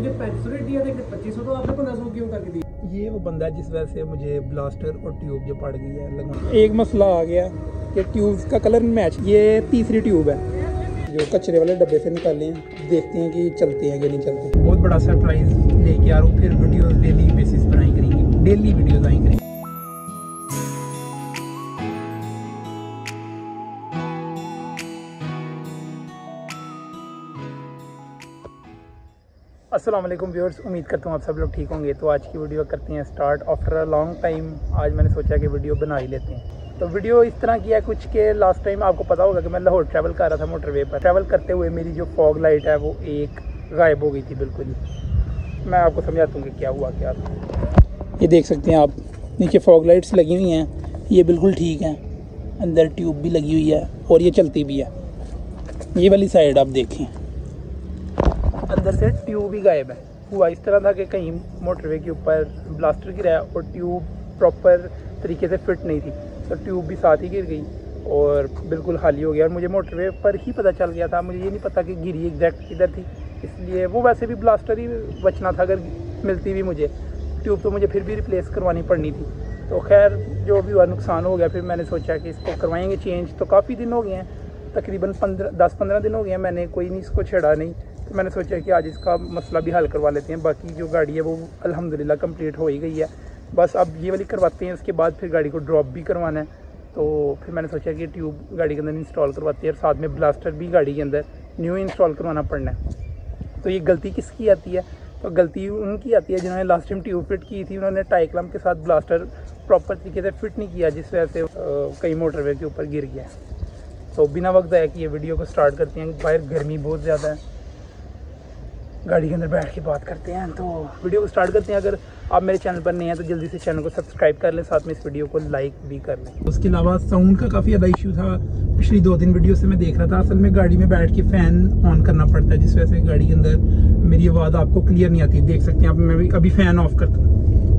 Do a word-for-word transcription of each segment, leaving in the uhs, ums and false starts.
मुझे पैंतीस सौ रेट दिया था, पच्चीस सौ तो आपने पंद्रह सौ क्यों करके दिया? ये वो बंदा है जिस वजह से मुझे ब्लास्टर और ट्यूब जो पड़ गई है लगा। एक मसला आ गया कि ट्यूब का कलर मैच। ये तीसरी ट्यूब है जो कचरे वाले डब्बे से निकाले हैं, देखते हैं कि चलते हैं कि नहीं चलते। बहुत बड़ा सरप्राइज लेके आ रहा हूँ, फिर वीडियोस डेली बेसिस पर आई करेंगी, डेली वीडियोस आई करेंगी। अस्सलाम वालेकुम व्यूअर्स, उम्मीद करता हूँ आप सब लोग ठीक होंगे। तो आज की वीडियो करते हैं start after a long time. आज मैंने सोचा कि वीडियो बना ही लेते हैं। तो वीडियो इस तरह की है कुछ के लास्ट टाइम आपको पता होगा कि मैं लाहौर ट्रैवल कर रहा था मोटरवे पर। ट्रैवल करते हुए मेरी जो फॉग लाइट है वो एक गायब हो गई थी बिल्कुल ही। मैं आपको समझाता हूँ कि क्या हुआ क्या था। ये देख सकते हैं आप, नीचे फॉग लाइट्स लगी हुई हैं, ये बिल्कुल ठीक है। अंदर ट्यूब भी लगी हुई है और ये चलती भी है। ये वाली साइड आप देखें, अंदर से ट्यूब ही गायब है। हुआ इस तरह था कि कहीं मोटरवे के ऊपर ब्लास्टर गिरा और ट्यूब प्रॉपर तरीके से फिट नहीं थी, तो ट्यूब भी साथ ही गिर गई और बिल्कुल खाली हो गया। और मुझे मोटरवे पर ही पता चल गया था, मुझे ये नहीं पता कि गिरी एग्जैक्ट किधर थी। इसलिए वो वैसे भी ब्लास्टर ही बचना था, अगर मिलती भी मुझे ट्यूब तो मुझे फिर भी रिप्लेस करवानी पड़नी थी। तो खैर जो भी हुआ नुकसान हो गया। फिर मैंने सोचा कि इसको करवाएंगे चेंज। तो काफ़ी दिन हो गए हैं, तकरीबन पंद्रह दस पंद्रह दिन हो गए हैं, मैंने कोई नहीं इसको छेड़ा नहीं। तो मैंने सोचा कि आज इसका मसला भी हल करवा लेते हैं। बाकी जो गाड़ी है वो अल्हम्दुलिल्लाह कंप्लीट हो ही गई है, बस अब ये वाली करवाते हैं। उसके बाद फिर गाड़ी को ड्रॉप भी करवाना है। तो फिर मैंने सोचा कि ट्यूब गाड़ी के अंदर इंस्टॉल करवाते हैं और साथ में ब्लास्टर भी गाड़ी के अंदर न्यू इंस्टॉल करवाना पड़ना है। तो ये गलती किसकी आती है? तो गलती उनकी आती है जिन्होंने लास्ट टाइम ट्यूब फिट की थी। उन्होंने टाई क्लैंप के साथ ब्लास्टर प्रॉपर तरीके से फिट नहीं किया, जिस वजह से कई मोटरवे के ऊपर गिर गया। तो बिना वक्त ज़ाया कि ये वीडियो को स्टार्ट करते हैं। बाहर गर्मी बहुत ज़्यादा है, गाड़ी के अंदर बैठ के बात करते हैं। तो वीडियो को स्टार्ट करते हैं। अगर आप मेरे चैनल पर नहीं हैं तो जल्दी से चैनल को सब्सक्राइब कर लें, साथ में इस वीडियो को लाइक भी कर लें। उसके अलावा साउंड का काफ़ी ज़्यादा इशू था। पिछली दो तीन वीडियो से मैं देख रहा था, असल में गाड़ी में बैठ के फ़ैन ऑन करना पड़ता है, जिस वजह से गाड़ी के अंदर मेरी आवाज़ आपको क्लियर नहीं आती। देख सकते हैं आप, मैं भी अभी फ़ैन ऑफ करता हूँ।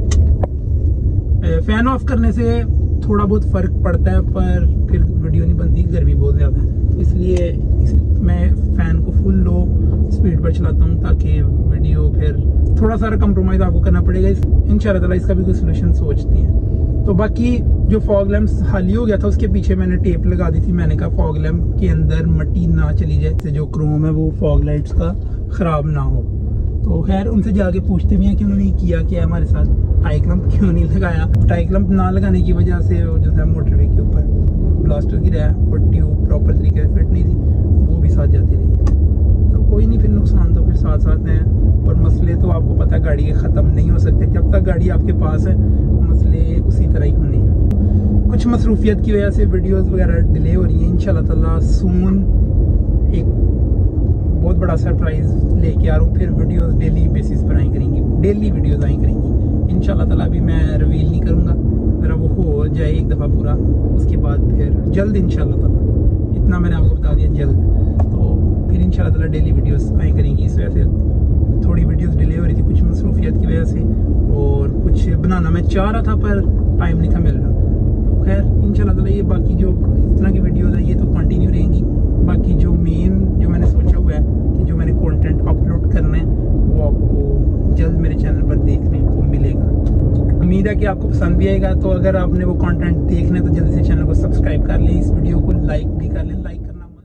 फ़ैन ऑफ करने से थोड़ा बहुत फ़र्क पड़ता है, पर फिर वीडियो नहीं बनती, गर्मी बहुत ज़्यादा है। इसलिए इस, मैं फ़ैन को फुल लो स्पीड पर चलाता हूँ ताकि वीडियो फिर थोड़ा सारा कंप्रोमाइज़ आपको करना पड़ेगा। इस इंशाल्लाह ताला इसका भी कोई सोल्यूशन सोचते हैं। तो बाकी जो फॉग लैम्प खाली हो गया था उसके पीछे मैंने टेप लगा दी थी। मैंने कहा फॉग लैम्प के अंदर मिट्टी ना चली जाए, इससे जो क्रोम है वो फॉग लाइट्स का ख़राब ना हो। तो खैर उनसे जाके पूछते भी हैं कि उन्होंने किया क्या है हमारे साथ, टाई क्लैंप क्यों नहीं लगाया। टाई क्लैंप ना लगाने की वजह से जो है मोटरवे के ऊपर ब्लास्टर गिरा और ट्यूब प्रॉपर तरीके से फिट नहीं थी, वो भी साथ जाती रही। तो कोई नहीं, फिर नुकसान तो फिर साथ साथ हैं। और मसले तो आपको पता है गाड़ी के ख़त्म नहीं हो सकते। जब तक गाड़ी आपके पास है मसले उसी तरह ही होने हैं। कुछ मसरूफियत की वजह से वीडियोज़ वगैरह डिले हो रही हैं। इंशाल्लाह ताला सून एक बहुत बड़ा सरप्राइज़ लेके आ रहा हूँ। फिर वीडियोस डेली बेसिस पर आई करेंगी, डेली वीडियोस आई करेंगी इंशाल्लाह ताला। भी मैं रिवील नहीं करूँगा, ज़रा वो हो जाए एक दफ़ा पूरा, उसके बाद फिर जल्द इंशाल्लाह ताला, इतना मैंने आपको बता दिया जल्द। तो फिर इंशाल्लाह ताला डेली वीडियोस आई करेंगी। इस वजह से थोड़ी वीडियोस डिले हो रही थी कुछ मसरूफियत की वजह से, और कुछ बनाना मैं चाह रहा था पर टाइम नहीं था मिल रहा। तो खैर इंशाल्लाह ताला ये बाकी जो इस तरह की वीडियोज़ है ये तो कंटिन्यू रहेंगी। बाकी जो मेन जो मैंने सोचा हुआ है कि जो मैंने कंटेंट अपलोड करना है वो आपको जल्द मेरे चैनल पर देखने को मिलेगा। उम्मीद है कि आपको पसंद भी आएगा। तो अगर आपने वो कंटेंट देखना है तो जल्दी से चैनल को सब्सक्राइब कर लें, इस वीडियो को लाइक भी कर लें। लाइक करना मत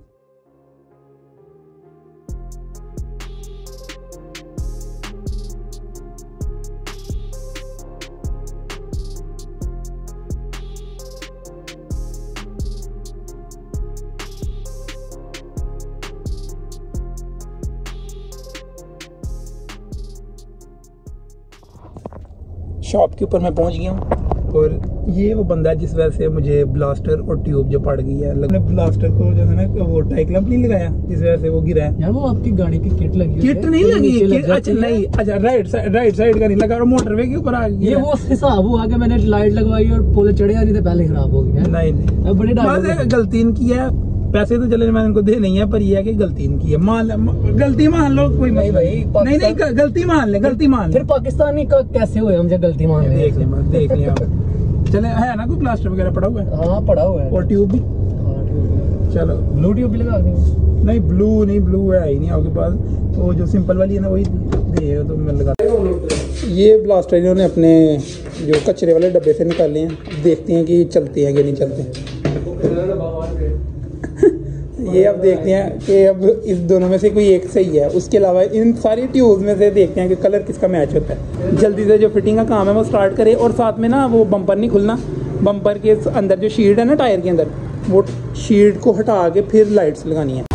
शॉप के ऊपर मैं पहुंच गया हूँ और ये वो बंदा है जिस वजह से मुझे ब्लास्टर और ट्यूब जो पड़ गई है। मैंने ब्लास्टर को जो है ना वो टाई क्लैंप नहीं लगाया, जिस वजह से वो गिरा है। यार वो आपकी गाड़ी की किट लगी, किट नहीं लगी, अच्छा नहीं, अच्छा राइट साइड राइट साइड का नहीं लगा और मोटरवे के ऊपर आ गया। ये वो हिसाब हुआ कि मैंने लाइट लगवाई और पुल चढ़े नहीं तो पहले खराब हो गया। नहीं नहीं, बड़ी गलती इनकी है। पैसे तो चले मैंने इनको दे नहीं है, पर ये है कि गलती इनकी है। मान गलती मान लो, कोई नहीं भाई, नहीं नहीं गलती मान ले, गलती मान ले। फिर पाकिस्तानी का कैसे हुए मुझे गलती मान ले? देख ले देख ले आप। चले है ना कोई प्लास्टर वगैरह पड़ा हुआ है? हाँ पड़ा हुआ है। और ट्यूब भी? चलो ब्लू ट्यूब भी लगा देंगे। नहीं ब्लू नहीं, ब्लू है ही नहीं आपके पास। तो जो सिंपल वाली है ना वही ये तो मैं लगा ये ब्लास्टर इन्होंने अपने जो कचरे वाले डब्बे से निकाले हैं। अब देखते हैं कि चलते हैं कि नहीं चलते। ये अब देखते हैं कि अब इस दोनों में से कोई एक सही है। उसके अलावा इन सारी ट्यूब्स में से देखते हैं कि कलर किसका मैच होता है। जल्दी से जो फिटिंग का काम है वो स्टार्ट करें। और साथ में ना वो बम्पर नहीं खुलना, बम्पर के अंदर जो शीट है ना टायर के अंदर, वो शीट को हटा के फिर लाइट्स लगानी है।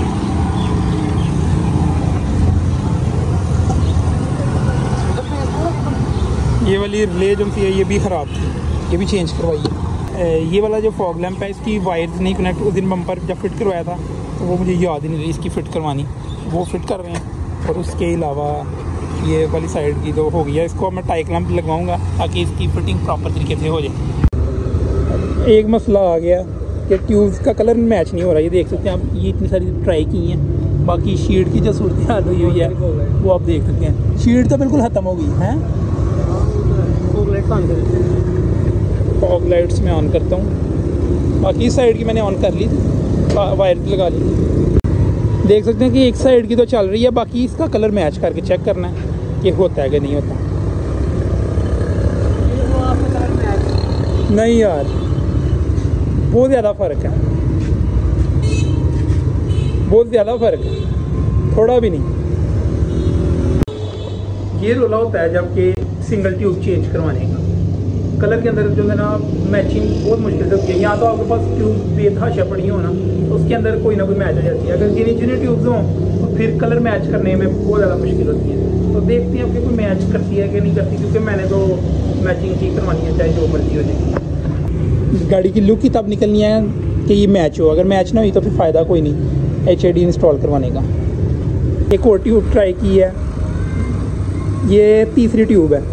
ये वाली रिले जो है ये भी ख़राब थी, ये भी चेंज करवाई है। ये वाला जो फॉग लैंप है इसकी वायर्स नहीं कनेक्ट, उस दिन बम्पर जब फिट करवाया था तो वो मुझे याद ही नहीं रही इसकी फ़िट करवानी, वो फिट कर रहे हैं। और उसके अलावा ये वाली साइड की तो हो गई है, इसको मैं टाई क्लैंप लगवाऊंगा ताकि इसकी फिटिंग प्रॉपर तरीके से हो जाए। एक मसला आ गया कि ट्यूब्स का कलर मैच नहीं हो रहा। ये देख सकते हैं आप, ये इतनी सारी ट्राई की हैं। बाकी शीट की जो सूरत हाल हुई हुई है वो आप देख सकते हैं। शीट तो बिल्कुल ख़त्म हो गई है। फॉग लाइट्स में ऑन करता हूँ, बाकी इस साइड की मैंने ऑन कर ली, वायर लगा ली। देख सकते हैं कि एक साइड की तो चल रही है, बाकी इसका कलर मैच करके चेक करना है कि होता है कि नहीं होता। नहीं यार, बहुत ज़्यादा फ़र्क है, बहुत ज़्यादा फ़र्क है, थोड़ा भी नहीं। ये रोला होता है जबकि सिंगल ट्यूब चेंज करवाने का। कलर के अंदर जो है ना मैचिंग बहुत मुश्किल से होती है। यहाँ तो आपके पास ट्यूब बेतहाशा पड़ी हो ना तो उसके अंदर कोई ना कोई मैच हो जाती है। अगर गिनी चुनी ट्यूब्स हों तो फिर कलर मैच करने में बहुत ज़्यादा मुश्किल होती है। तो देखते हैं आपके कोई मैच करती है कि नहीं करती, क्योंकि मैंने तो मैचिंग ठीक करवानी है चाहे जो मर्जी हो जाए। गाड़ी की लुक ही तब निकलनी है कि ये मैच हो, अगर मैच ना हुई तो फिर फ़ायदा कोई नहीं एच ए डी इंस्टॉल करवाने का। एक और ट्यूब ट्राई की है, ये तीसरी ट्यूब है।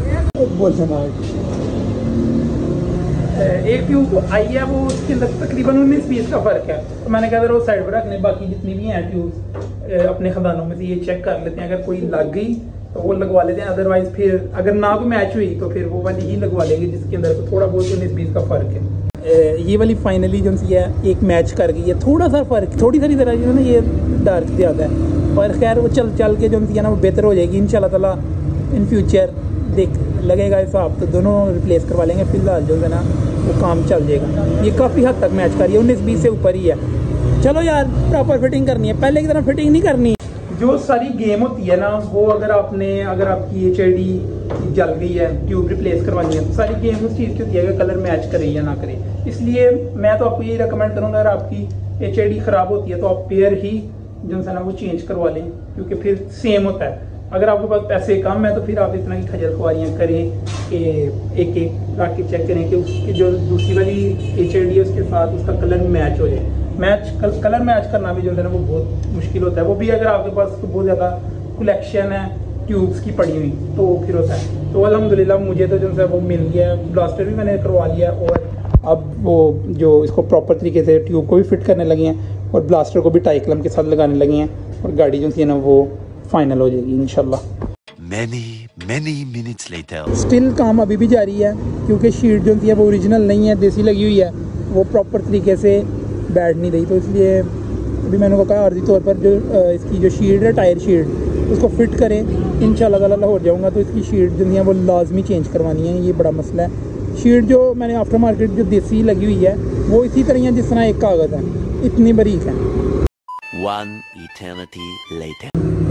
एक ट्यूब आई है वो उसके अंदर तकरीबन उन्नीस बीस का फ़र्क है। तो मैंने कहा वो साइड पर रखने, बाकी जितनी भी हैं ट्यूब्स अपने खदानों में से ये चेक कर लेते हैं। अगर कोई लग गई तो वो लगवा लेते हैं, अदरवाइज़ फिर अगर ना कोई मैच हुई तो फिर वो वाली ही लगवा लेंगे जिसके अंदर तो थोड़ा बहुत उन्नीस बीस का फ़र्क है। ये वाली फाइनली जो सी है एक मैच कर गई है, थोड़ा सा फ़र्क, थोड़ी सारी तरह जो है ना ये डार्क ज़्यादा है, पर खैर वो चल चल के जो सी है ना वो बेहतर हो जाएगी इंशाल्लाह ताला। इन फ्यूचर देख लगेगा हिसाब तो दोनों रिप्लेस करवा लेंगे। फिलहाल जो है ना वो काम चल जाएगा। ये काफ़ी हद तक मैच कर रही है, उन्नीस बीस से ऊपर ही है। चलो यार, प्रॉपर फिटिंग करनी है, पहले की तरह फिटिंग नहीं करनी। जो सारी गेम होती है ना वो अगर आपने अगर आपकी एच आई डी जल गई है, ट्यूब रिप्लेस करवानी है, तो सारी गेम उस चीज़ की होती है कि कलर मैच करे या ना करे। इसलिए मैं तो आपको यही रिकमेंड करूँगा, अगर आपकी एच आई डी ख़राब होती है तो आप पेयर ही जो है ना वो चेंज करवा लें, क्योंकि फिर सेम होता है। अगर आपके पास पैसे कम है तो फिर आप इस तरह की खजल खुआरियाँ करें कि एक एक रख के चेक करें कि उसकी जो दूसरी वाली एच आई डी है उसके साथ उसका कलर मैच हो जाए। मैच कल, कलर मैच करना भी जो है ना वो बहुत मुश्किल होता है। वो भी अगर आपके पास बहुत ज़्यादा कलेक्शन है ट्यूब्स की पड़ी हुई तो फिर होता है। तो अल्हम्दुलिल्लाह मुझे तो जो है वो मिल गया है। ब्लास्टर भी मैंने करवा लिया और अब वो जो इसको प्रॉपर तरीके से ट्यूब को भी फिट करने लगे हैं और ब्लास्टर को भी टाई क्लैंप के साथ लगाने लगे हैं और गाड़ी जो है ना वो फाइनल हो जाएगी इंशाल्लाह। Many, many minutes later. Still काम अभी भी जारी है क्योंकि शीट जो है वो ओरिजिनल नहीं है, देसी लगी हुई है, वो प्रॉपर तरीके से बैठ नहीं रही। तो इसलिए अभी मैंने कहा आर्जी तौर पर जो इसकी जो शीट है टायर शीट उसको फिट करें। इंशाल्लाह ताला लाहौर जाऊँगा तो इसकी शीट जो है वो लाजमी चेंज करवानी है, ये बड़ा मसला है। शीट जो मैंने आफ्टर मार्केट जो देसी लगी हुई है वो इसी तरह है जिस तरह एक कागज़ है, इतनी बारीक है। One eternity later.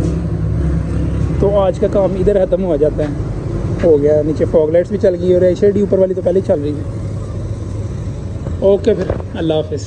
तो आज का काम इधर ख़त्म हो जाता है, हो गया। नीचे फॉग लाइट्स भी चल गई और एच आई डी ऊपर वाली तो पहले ही चल रही थी। ओके फिर अल्लाह हाफिज़।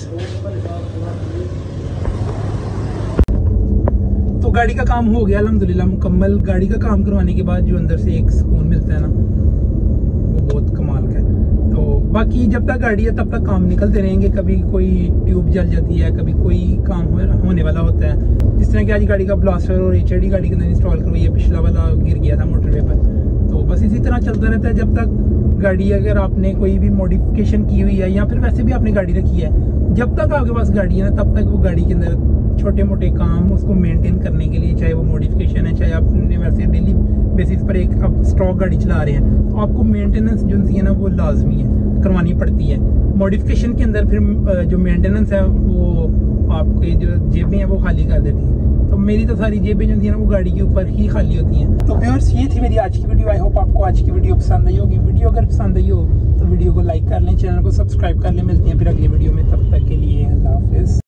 तो गाड़ी का काम हो गया अल्हम्दुलिल्लाह मुकम्मल। गाड़ी का काम करवाने के बाद जो अंदर से एक सुकून मिलता है ना वो बहुत कमाल का है। तो बाकी जब तक गाड़ी है तब तक काम निकलते रहेंगे। कभी कोई ट्यूब जल जाती है, कभी कोई काम होने वाला होता है। जिस तरह कि आज गाड़ी का ब्लास्टर और एच आई डी गाड़ी के अंदर इंस्टॉल करवाई है, पिछला वाला गिर गया था मोटरवे पर। तो बस इसी तरह चलता रहता है जब तक गाड़ी, अगर आपने कोई भी मॉडिफिकेशन की हुई है या फिर वैसे भी आपने गाड़ी रखी है, जब तक आपके पास गाड़ी है ना तब तक वो गाड़ी के अंदर छोटे मोटे काम उसको मेंटेन करने के लिए, चाहे वो मॉडिफिकेशन है चाहे आपने वैसे डेली बेसिस पर एक अब स्टॉक गाड़ी चला रहे हैं, तो आपको मेंटेनेंस जो है ना वो लाजमी है, करवानी पड़ती है। मॉडिफिकेशन के अंदर फिर जो मेंटेनेंस है वो आपके जो जेबें हैं वो खाली कर देती है। तो तो मेरी तो सारी जेबें जो थी ना वो गाड़ी के ऊपर ही खाली होती हैं। तो व्यूअर्स ये थी मेरी आज की वीडियो। आई होप आपको आज की वीडियो पसंद आई होगी। वीडियो अगर पसंद आई हो तो वीडियो को लाइक कर लें, चैनल को सब्सक्राइब कर लें। मिलते हैं फिर अगली वीडियो में, तब तक के लिए अल्लाह हाफिज़।